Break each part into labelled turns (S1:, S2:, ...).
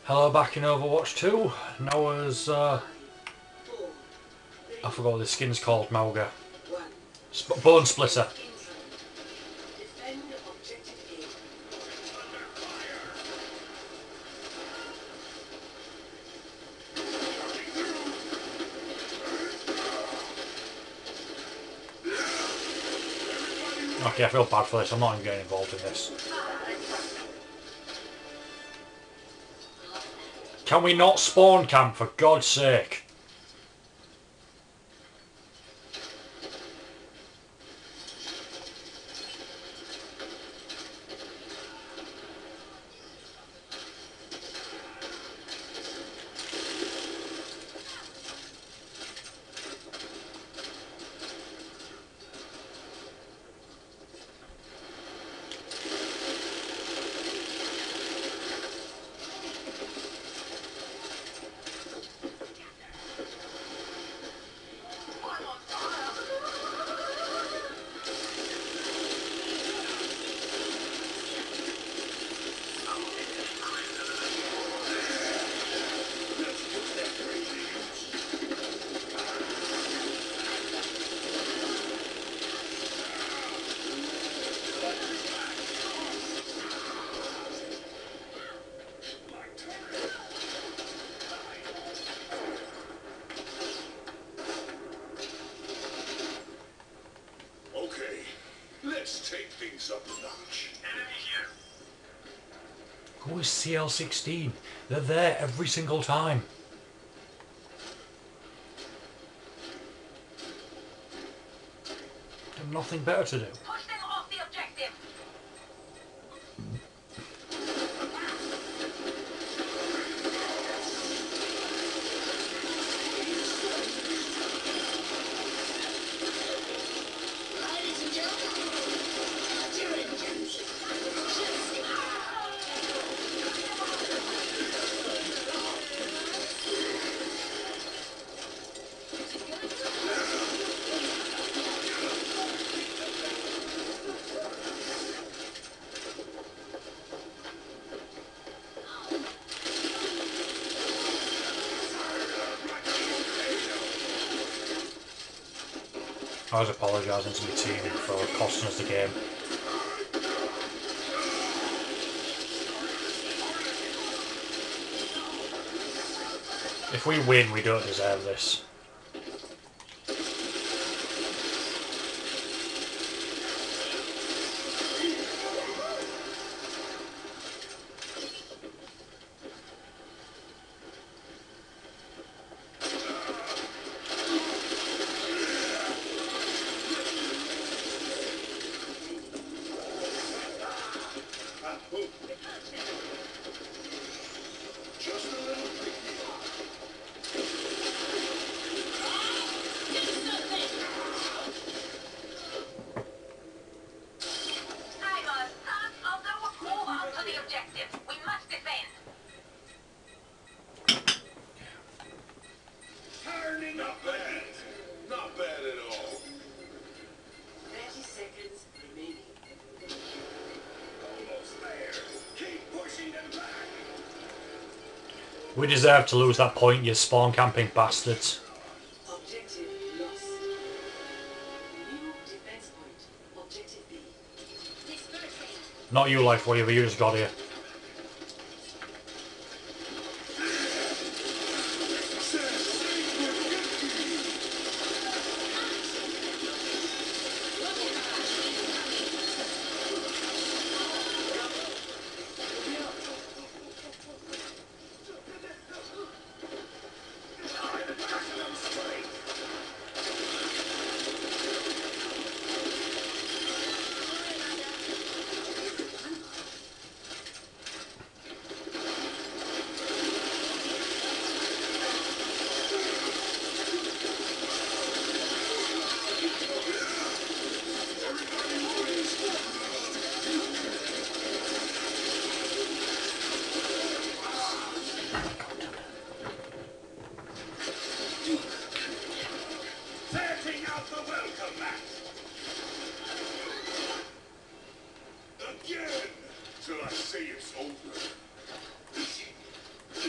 S1: Hello, back in Overwatch 2. Now as I forgot what the skin's called, Mauga. Bone Splitter. Okay, I feel bad for this. I'm not even getting involved in this. Can we not spawn camp, for God's sake?
S2: Let's take things up a notch. Enemy here.
S1: Who is CL16? They're there every single time. They've nothing better to do.
S3: Push them off the objective.
S1: I was apologising to my team for costing us the game. If we win, we don't deserve this.
S2: Just a little picky.
S3: Tigers, start of the move on to the objective. We must defend.
S2: Turning not bad. Not bad at all.
S4: 30 seconds remaining.
S2: Almost there. Keep pushing them back.
S1: We deserve to lose that point, you spawn camping bastards.
S4: Objective lost. New defense point. Objective B.
S3: Dispersing.
S1: Not you, Life Weaver, you just got here.
S2: Setting out the welcome mat. Again, till I say it's over.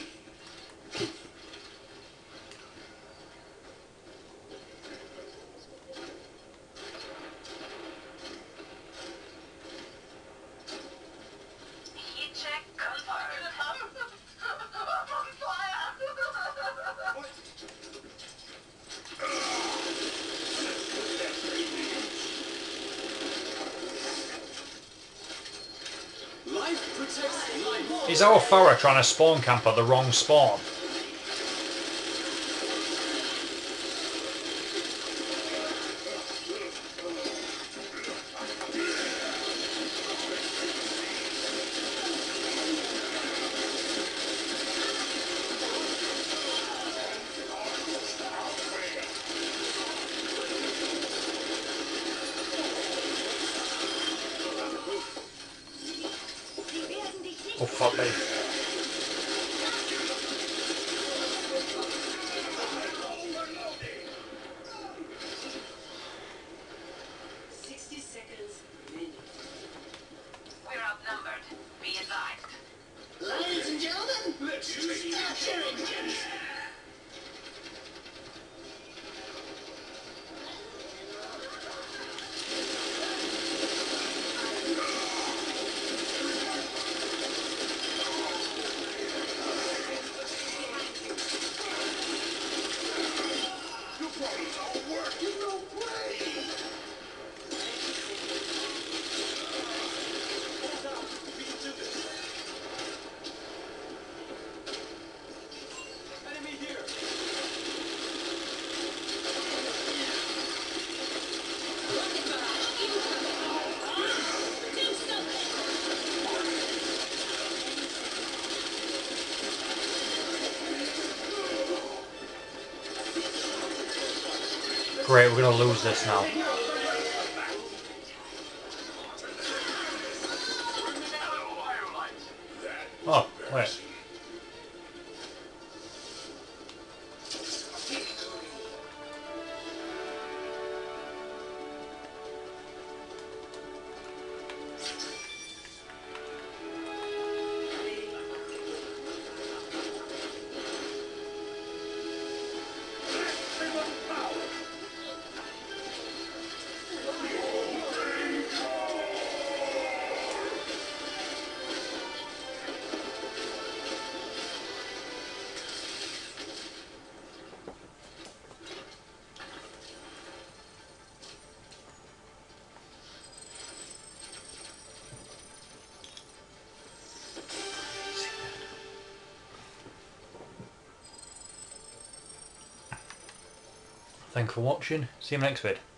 S1: Is our Farah trying to spawn camp at the wrong spawn? Oh fuck me.
S4: 60 seconds remaining.
S3: We're outnumbered. Be advised.
S2: Ladies and gentlemen, let's take
S3: Start your engines.
S2: your problems all working. No way. Hold on, we can do this. Enemy here.
S1: Great, we're gonna lose this now. Oh, wait. Thanks for watching. See you next vid.